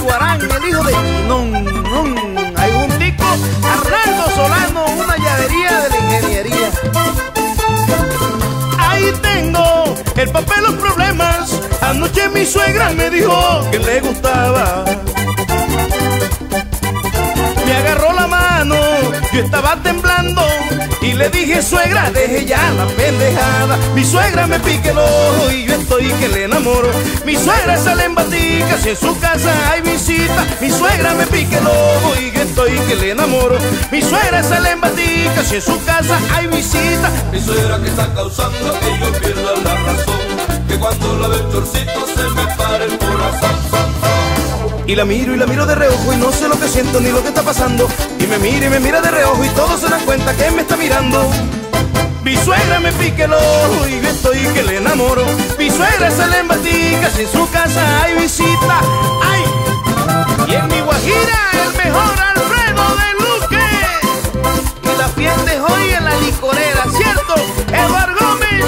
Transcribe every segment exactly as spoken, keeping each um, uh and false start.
Guarán, el hijo de Chinón. Hay un tico, Arnaldo Solano, una llavería de la ingeniería. Ahí tengo el papel, los problemas. Anoche mi suegra me dijo que le gustaba. Me agarró la mano, yo estaba temblando y le dije: suegra, deje ya la pendejada. Mi suegra me pique el ojo y yo estoy que le enamoro. Mi suegra sale en batica, si en su casa hay visita. Mi suegra me pique el ojo y yo estoy que le enamoro. Mi suegra sale en batica, si en su casa hay visita. Mi suegra que está causando que yo pierda la razón, que cuando la ve el chorcito se me para el corazón. Y la miro y la miro de reojo y no sé lo que siento ni lo que está pasando. Y me mira y me mira de reojo y todos se dan cuenta que me está mirando. Mi suegra me pique el ojo y yo estoy que le enamoro. Mi suegra sale en batica, si en su casa hay visita. ¡Ay! Y en mi Guajira el mejor Alfredo de Luque. Y la fiesta es hoy en la licorera, ¿cierto? Eduardo Gómez.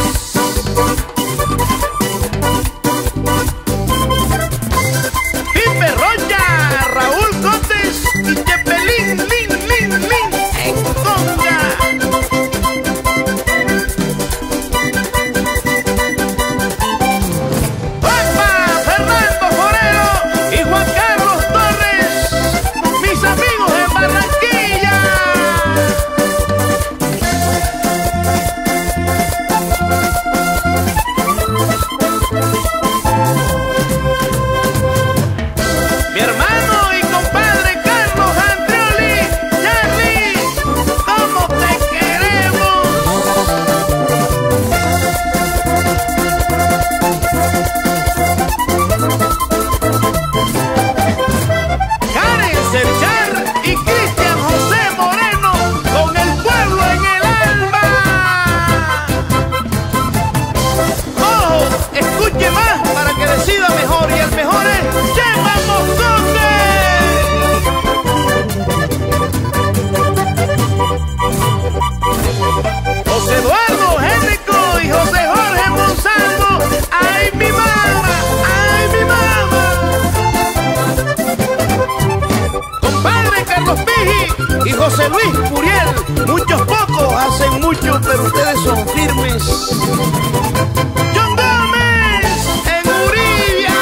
Raúl Contes y Chepelín, lin, lin, lin, en conga. ¡Opa! Fernando Forero y Juan Carlos Torres, mis amigos en Barranquilla. Mi hermano y compadre Carlos Andrioli, Charlie, ¿cómo te queremos? Karen Serchar y Cristian José Moreno, con el pueblo en el alma. Ojo, escuche más para que decida mejor, y el mejor es Chema Mozote. José Eduardo Génico y José Jorge Monsanto. ¡Ay, mi mamá! ¡Ay, mi mamá! Compadre Carlos Piji y José Luis Muriel. Muchos pocos hacen mucho, pero ustedes son firmes. John Gómez en Uribia.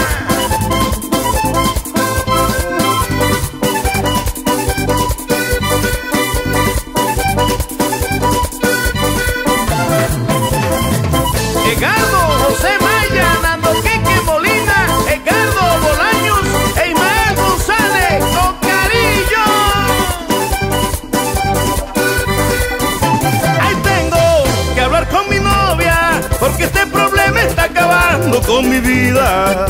Edgardo José Maya, Nando Quique Molina, Edgardo Bolaños e Ismael González con Carillo. Ahí tengo que hablar con mi novia, porque este problema está acabando con mi vida.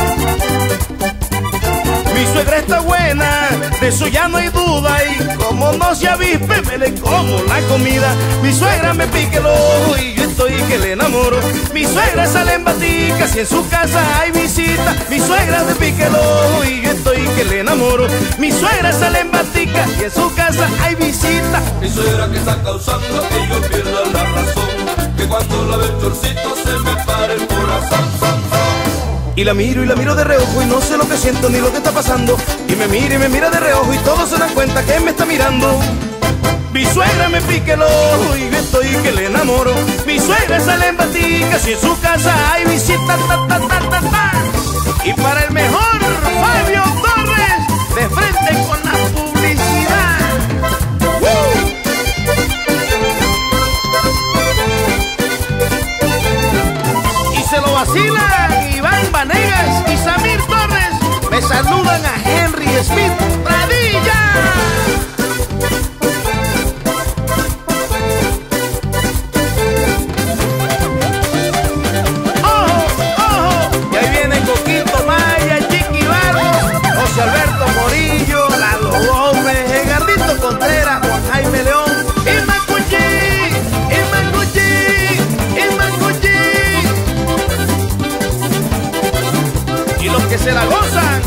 Mi suegra está buena, de eso ya no hay duda. Y como no se avispe, me le como la comida. Mi suegra me pique el ojo y yo estoy que le enamoro. Mi suegra sale en batica, si en su casa hay visita. Mi suegra me pique el ojo y yo estoy que le enamoro. Mi suegra sale en batica, si en su casa hay visita. Mi suegra que está causando que yo pierda la razón, que cuando la ve el chorcito se me para el corazón. Y la miro y la miro de reojo y no sé lo que siento ni lo que está pasando. Y me mira y me mira de reojo y todos se dan cuenta que me está mirando. Mi suegra me pique el ojo y yo estoy que le enamoro. Mi suegra sale en batica, si en su casa hay visita. Ta, ta, ta, ta, ta. Y para el mejor Fabio Torres, de frente con la publicidad. ¡Uh! Y se lo vacilan Iván Vanegas y Samir Torres. Me saludan a Henry Smith Pradilla. Ojo, ojo, y ahí viene Coquito Maya, Chiqui Barros, José Alberto Morillo, Lalo Gómez, Edgardito Contreras, Juan Jaime León, y Mancuchi, y Mancuchi, y Mancuchi. Y los que se la gozan